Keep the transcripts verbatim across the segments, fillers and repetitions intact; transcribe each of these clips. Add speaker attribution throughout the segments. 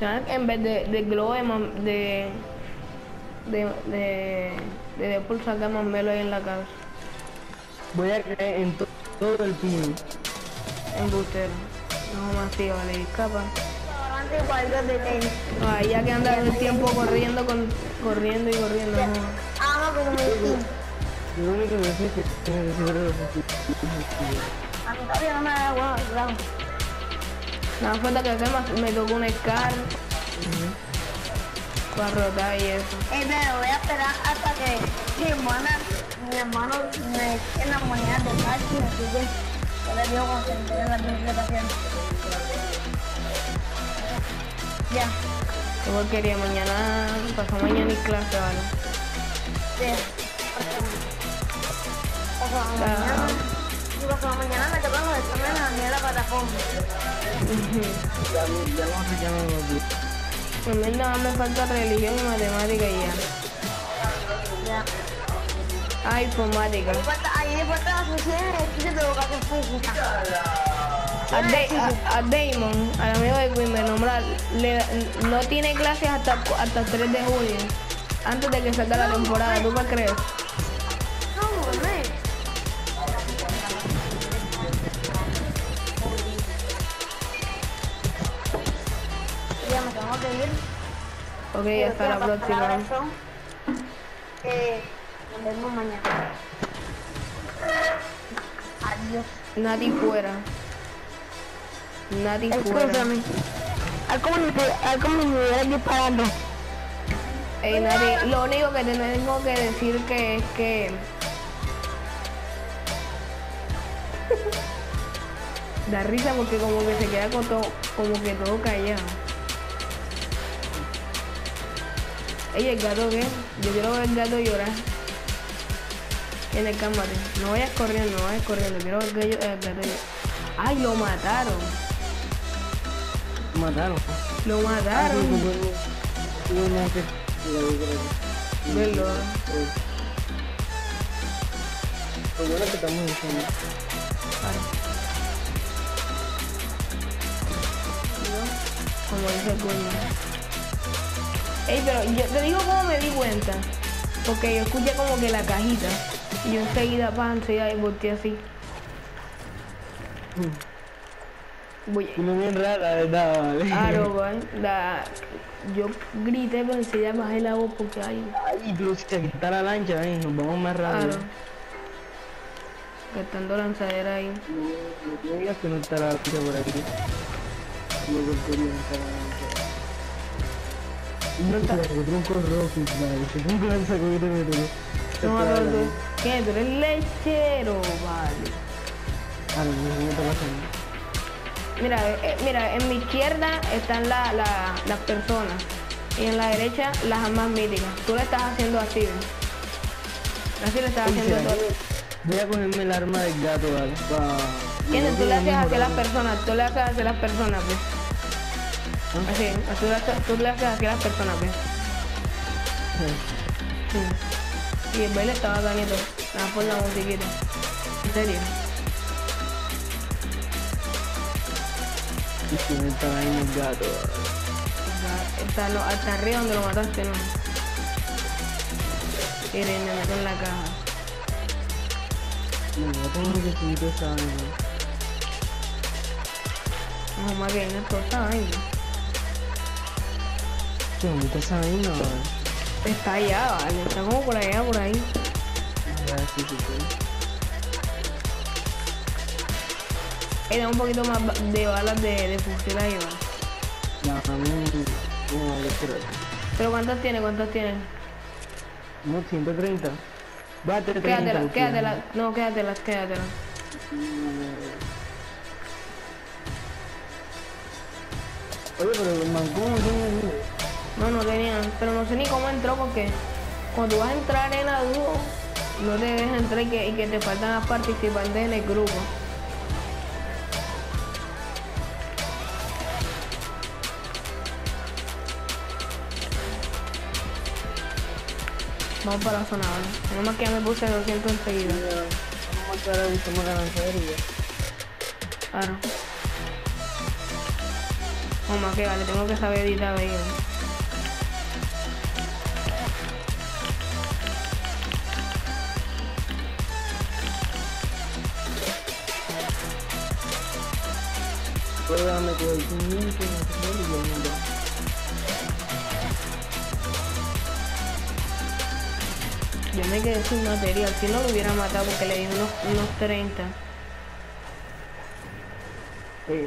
Speaker 1: ¿Sabes? En vez de, de glow de, mam- de, de, de, de Deadpool saca Mamelo ahí en la casa.
Speaker 2: Voy a caer en to- todo el pino.
Speaker 1: Embustero. No más tío, vale, escapa.
Speaker 3: Ahora igual que de tenis.
Speaker 1: Ay, ya que anda el tiempo corriendo, con, corriendo y corriendo. No.
Speaker 3: Ah, no, como mi skin.
Speaker 2: Lo único que sé es que tiene que ser los
Speaker 3: A mí todavía no me da bueno, claro.
Speaker 1: Nada falta que acá me, me tocó un Scar para rotar y eso.
Speaker 3: Eh, pero voy a esperar hasta que mi hermana, mi hermano me eche las monedas de parche, así que yo le digo cuando se entere la interpretación. Ya,
Speaker 1: Qué porquería, mañana, pasó mañana y clase, vale.
Speaker 3: sí. Pasado mañana, y pasado mañana me tocan los exámenes a mí en la plataforma.
Speaker 2: Ya, ya no se llaman los días.
Speaker 1: A mí nada más me falta religión y matemática y ya.
Speaker 3: Ya.
Speaker 1: Ah, informática.
Speaker 3: Ahí falta, ahí le falta las funciones de ejercicio de educación física.
Speaker 1: A, Da- a- a Damon, al amigo de Queen, me nombra, le, no tiene clases hasta, hasta el tres de junio, antes de que salga la temporada. ¿Tú qué crees?
Speaker 3: No, hombre. Ya me tengo que ir.
Speaker 1: Ok, hasta la próxima.
Speaker 3: Eh, nos vemos mañana. Adiós.
Speaker 1: Nati fuera. Nati fuera.
Speaker 3: Escúchame. Al como ni al como ni me hubieras disparando.
Speaker 1: Ey, Nati, lo único que te tengo que decir que es que... da risa porque como que se queda con todo, como que todo callado. Ey, ¿el gato qué? Yo quiero ver el gato llorar. En el cámara. No vayas corriendo, no vayas corriendo. Quiero ver que yo, el gato llorar. ¡Ay, lo mataron!
Speaker 2: Mataron.
Speaker 1: Lo mataron. Verlo.
Speaker 2: Pues yo lo que estamos diciendo.
Speaker 1: Como dice el coño. Ey, pero yo te digo cómo me di cuenta. Porque yo escuché como que la cajita. Y yo enseguida, pa, enseguida y volteé así. Voy.
Speaker 2: Uno bien rara, ¿verdad? Vale.
Speaker 1: Claro, güey. La... Yo grité, pero enseguida bajé la voz porque ay.
Speaker 2: Ay, pero si aquí está la lancha, ahí, nos vamos más rápido.
Speaker 1: Claro. Gastando lanzadera ahí.
Speaker 2: No, no digas que no está la lancha por aquí. Yo porquería no está la lancha.
Speaker 1: No está.
Speaker 2: Tronco rojo, madre. Se tronco lanza con este método.
Speaker 1: No, pero tú, ¿qué? Tú eres lechero, vale.
Speaker 2: Ah, no, no me está pasando.
Speaker 1: Mira, eh, mira, en mi izquierda están la, la, las personas y en la derecha las armas míticas. Tú le estás haciendo así, ¿ves? Así le estás
Speaker 2: Oye,
Speaker 1: haciendo
Speaker 2: ¿será
Speaker 1: todo.
Speaker 2: que voy a cogerme el arma del gato, ¿vale? Pa...
Speaker 1: ¿Quién? Tú le haces hacia las personas, tú le haces hacia las personas, ¿ves?
Speaker 2: ¿Ah?
Speaker 1: Así, tú le haces, tú le haces hacia las personas, ¿ves? Sí. Y el baile estaba ganito, nada por la musiquita. En serio.
Speaker 2: Y si me está ahí el gato,
Speaker 1: Está, está, no, hasta arriba donde lo mataste, no. Y me meto en la caja.
Speaker 2: no, no tengo que subir esa vaina.
Speaker 1: No, más bien, esto está ahí.
Speaker 2: ¿Qué bonita esa vaina, vale?
Speaker 1: Está allá, vale, está como por allá, por ahí.
Speaker 2: Ya, sí, sí, sí.
Speaker 1: Ey, da un poquito más ba- de balas de, de fusil ahí, vale.
Speaker 2: Ya, a mí, no, yo quiero.
Speaker 1: Pero ¿cuántas tiene? ¿Cuántas tiene?
Speaker 2: No, ciento treinta. Bate treinta.
Speaker 1: Quédatela, quédatela. No, quédatelas, quédatelas.
Speaker 2: Oye, pero el mancón no tiene ni...
Speaker 1: No, no tenían, pero no sé ni cómo entró porque cuando tú vas a entrar en la dúo, no te dejan entrar y que, y que te faltan las participantes en el grupo. Vamos para la zona, ¿vale? Menos mal que ya me puse doscientos enseguida.
Speaker 2: Vamos a estar ahí, somos la lanzadería.
Speaker 1: Claro. Vamos, que vale, tengo que saber editar videos.
Speaker 2: Puedo darme todo el quinientos, no sé, y yo no veo.
Speaker 1: Yo me quedé sin material, si no lo hubiera matado porque le di unos, unos treinta.
Speaker 2: Eh,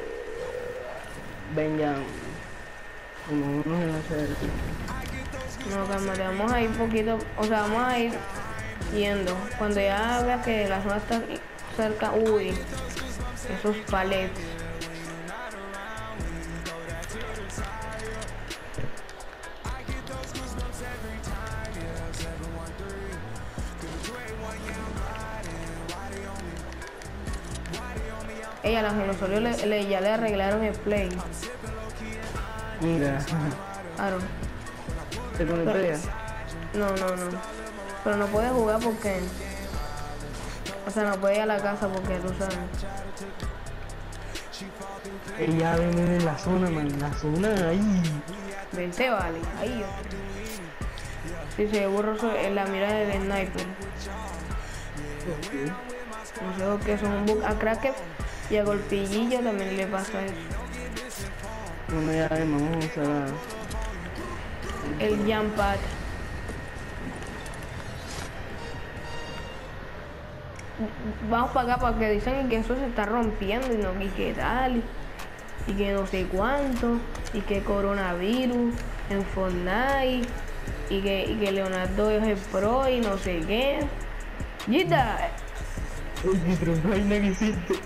Speaker 2: Benja, como uno se va a hacer.
Speaker 1: No, cálmate, vamos a ir poquito, o sea, vamos a ir yendo. Cuando ya veas que la zona está cerca, uy, esos palets. Ella, a los dinosaurios le, le, ya le arreglaron el play.
Speaker 2: Mira,
Speaker 1: Claro.
Speaker 2: ¿te conectó ya?
Speaker 1: No, no, no. Pero no puede jugar porque... O sea, no puede ir a la casa porque tú sabes.
Speaker 2: Ella viene en la zona, man, en la zona, ahí.
Speaker 1: Vente, vale. Ahí yo. Sí, se borroso en la mirada del sniper.
Speaker 2: Okay.
Speaker 1: No sé por qué son un bug. A Cracker y a Golpillillo también le pasa eso.
Speaker 2: Bueno, ya vemos, vamos a usar
Speaker 1: El jump pad. Vamos para acá porque dicen que eso se está rompiendo y no, y que tal, y que no sé cuánto, y que coronavirus en Fortnite, y que, y que Leonardo es el pro y no sé qué. ¡Yita!
Speaker 2: Uy, qué trompaina que hiciste.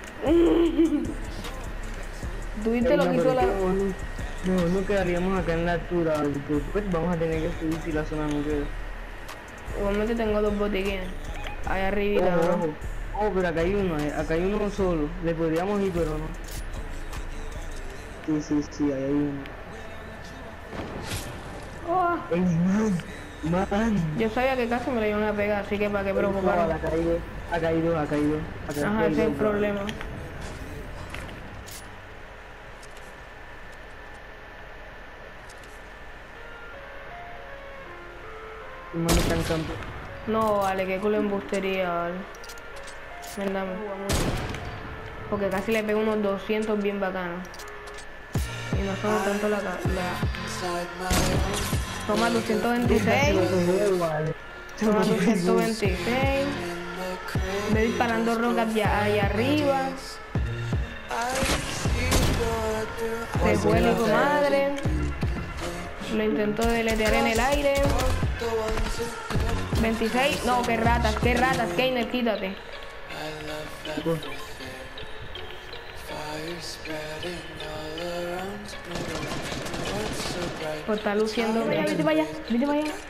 Speaker 1: ¿Tuviste lo que hizo la...?
Speaker 2: No, no quedaríamos acá en la altura, porque pues vamos a tener que subir si la zona no queda.
Speaker 1: Igualmente tengo dos botiquines. Ahí arribita,
Speaker 2: Ojo,
Speaker 1: ¿no?
Speaker 2: ojo. Oh, pero acá hay uno, eh, acá hay uno solo. Le podríamos ir, pero no. Sí, sí, sí, ahí hay uno.
Speaker 1: Oh,
Speaker 2: ¡Ey, man! ¡Man!
Speaker 1: yo sabía que casi me le iban a pegar, así que para qué preocuparme.
Speaker 2: Ha caído, ha caído, ha caído. Ha caído.
Speaker 1: Ajá, ese es el problema.
Speaker 2: Un man está en campo.
Speaker 1: No, vale, qué culo embustería, vale. Verdad, porque casi le pego unos doscientos bien bacanos. Y no son tanto la... la... Toma doscientos veintiséis. Toma doscientos veintiséis. Ve disparando rocas ya allá arriba. Se fue el hijo madre. Lo intentó deletear en el aire. veintiséis. No, qué ratas, qué ratas. Keiner, quítate. Pues está luciendo. Vaya, vete para allá, vete para allá.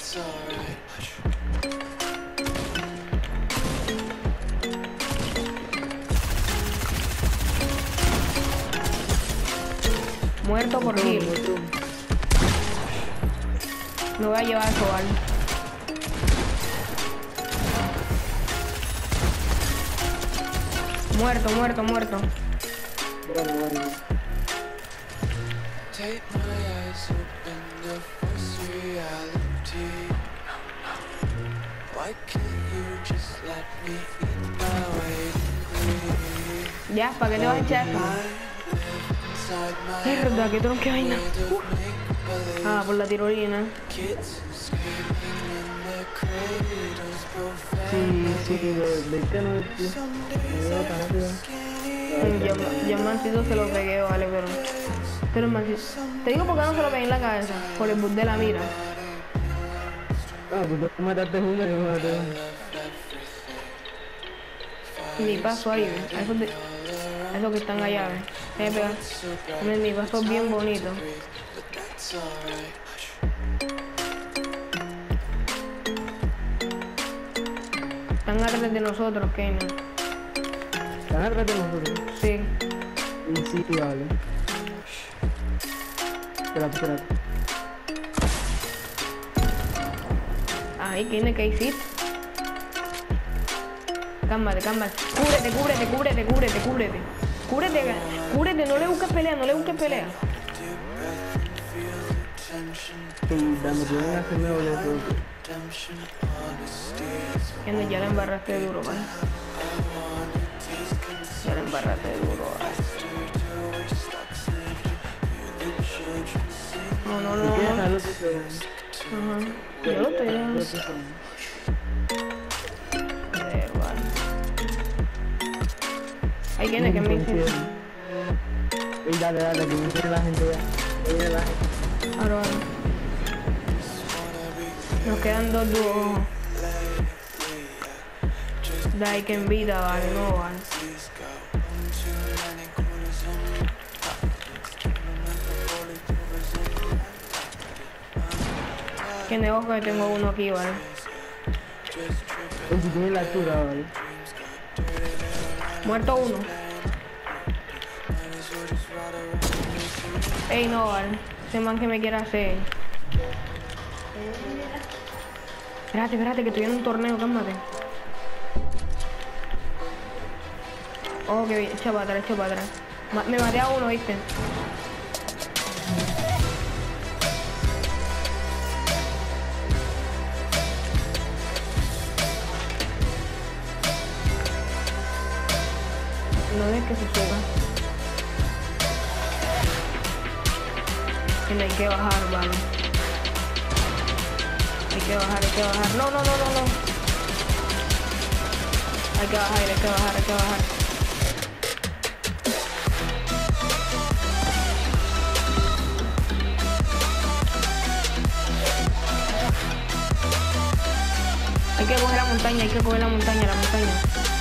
Speaker 1: Muerto por kill. Me voy a llevar eso, ¿vale? Muerto, muerto, muerto.
Speaker 2: Bueno, bueno.
Speaker 1: Ya, ¿para qué te vas a echar? Mierda, qué tronque vaina. Uh. Ah, por la tirolina.
Speaker 2: Sí, sí, de, de que no es tío. Me veo tan rápido.
Speaker 1: Yo, yo el mancito se lo pegué, vale, pero... Pero el mancito... Te digo por qué no se lo pegué en la cabeza. Por el bus de la mira.
Speaker 2: Ah, pues tú mataste uno y yo me maté uno.
Speaker 1: Mi paso ahí, ¿ves? A esos, de... a esos que están allá, ¿ves? Déjame pegar. Hombre, mi paso es bien bonito. Están atrás de nosotros, Keiner.
Speaker 2: ¿Están atrás de nosotros?
Speaker 1: Sí.
Speaker 2: Sí, sí, vale. Espérate, espérate.
Speaker 1: Ay, Keiner, ¿qué hiciste? Cálmate, cálmate. Cúbrete, cúbrete, cúbrete, cúbrete, cúbrete. Cúbrete, cúbrete, no le busques pelea, no le busques pelea.
Speaker 2: dame, tú vengas a hacerme doble toque.
Speaker 1: Que no, ya la embarraste duro, ¿vale? Ya la embarraste duro, ¿vale? No, no, no.
Speaker 2: ¿Qué
Speaker 1: no.
Speaker 2: es lo que se
Speaker 1: Ajá. Yo lo tengo. Joder, vale. Hay quienes que me dicen.
Speaker 2: Ey, dale, dale, que me viene la gente ya. Que viene la gente.
Speaker 1: Ahora, ahora. Nos quedan dos dúos. Dai que en vida, vale, no vale. Que negocio que tengo uno aquí, vale.
Speaker 2: Ey, si tiene la altura, vale.
Speaker 1: Muerto uno. Ey, no, vale. Ese man que me quiere hacer. Espérate, espérate, que estoy en un torneo, cálmate. Oh, que bien, echa para atrás, echa para atrás. Ma me maté a uno, ¿viste? No dejes que se suba. Que hay que bajar, vale. Hay que bajar, hay que bajar. No, no, no, no, no. Hay que bajar, hay que bajar, hay que bajar. Hay que coger la montaña, hay que coger la montaña, la montaña.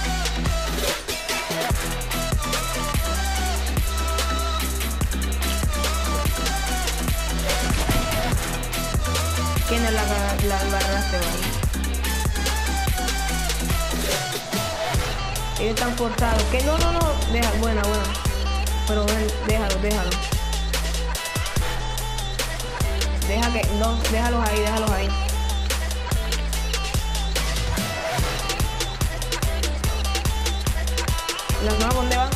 Speaker 1: ¿Quién es la, la embarraste, vale? Ellos están forzados. Que no, no, no. Deja, buena, buena. Pero ven, déjalo, déjalo. Deja que, no, déjalos ahí, déjalos ahí. ¿La zona dónde va?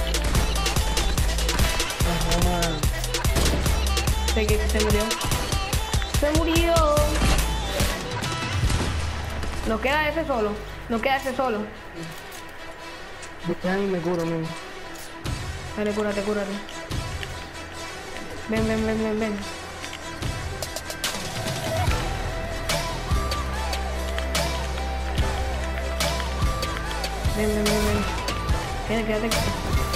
Speaker 2: Ajá.
Speaker 1: Se, que se murió. Se murió. Nos queda ese solo. Nos queda ese solo.
Speaker 2: Ya ni me curo, men.
Speaker 1: Dale, cúrate, cúrate. Ven, ven, ven, ven, ven. Ven, ven, ven, ven. Quédate, quédate.